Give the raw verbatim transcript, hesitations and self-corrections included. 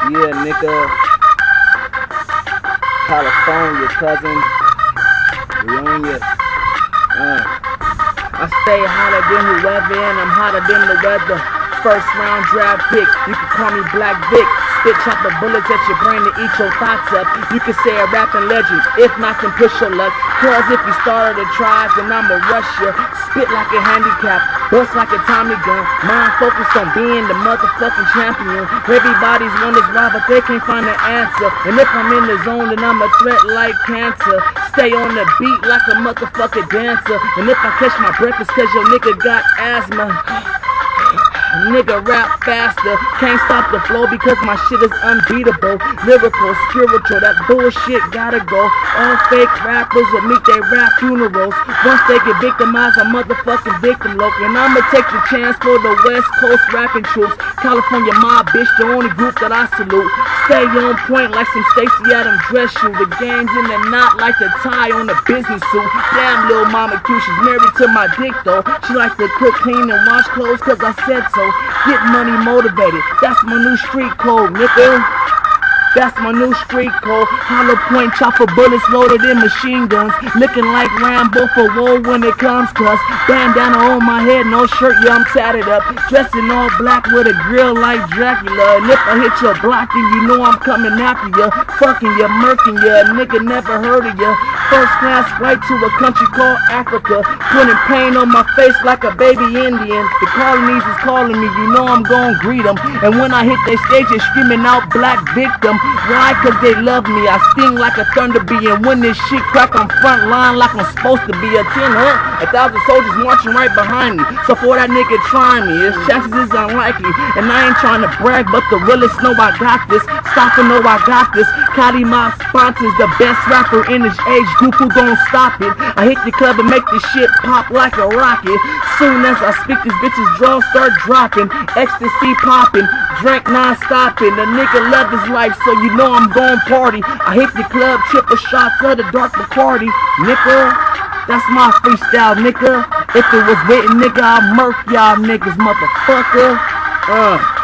Yeah, nigga. California, cousin. We on ya. Uh. I stay hotter than whoever, and I'm hotter than the weather. First round draft pick, you can call me Black Vic. Spit chop the bullets at your brain to eat your thoughts up. You can say a rapping legend, if not then push your luck. Cause if you started a tribe, then I'ma rush ya. Spit like a handicap, bust like a Tommy gun. Mind focused on being the motherfucking champion. Everybody's wonders why, but they can't find the answer. And if I'm in the zone, then I'm a threat like cancer. Stay on the beat like a motherfucking dancer. And if I catch my breath, it's cause your nigga got asthma. Nigga rap faster, can't stop the flow because my shit is unbeatable. Lyrical, spiritual, that bullshit gotta go. All fake rappers will meet their rap funerals. Once they get victimized, a motherfucking victim loc. And I'ma take the chance for the West Coast rapping troops. California mob, bitch, the only group that I salute. Stay on point like some Stacey Adams dress shoe. The game's in the knot like the tie on a business suit. Damn, little mama cute, she's married to my dick though. She likes to cook, clean, and wash clothes cause I said so. Get money motivated, that's my new street code, nigga. That's my new street code. Hollow point chopper bullets loaded in machine guns. Looking like Rambo for war when it comes cuss. Bandana on my head, no shirt, yeah I'm tatted up. Dressing all black with a grill like Dracula. And if I hit your block, then you know I'm coming after ya. Fucking ya, murking ya, nigga never heard of ya. First class flight to a country called Africa. Putting pain on my face like a baby Indian. The colonies is calling me, you know I'm gon' greet them. And when I hit they stage, they're screaming out black victim. Why? Cause they love me. I sting like a thunder bee, and when this shit crack, I'm front line like I'm supposed to be. A ten, huh? A thousand soldiers marching right behind me. So for that nigga trying me, his chances is unlikely. And I ain't trying to brag, but the realest know I got this. Stop and know I got this. Cali my sponsors, the best rapper in his age group who don't stop it. I hit the club and make this shit pop like a rocket. Soon as I speak, this bitch's draws start dropping. Ecstasy popping, drink non-stopping. The nigga love his life, so you know I'm gon' party. I hit the club, triple shots of the dark Bacardi. Nigga, that's my freestyle, nigga. If it was written, nigga, I'll murk y'all niggas, motherfucker. Uh.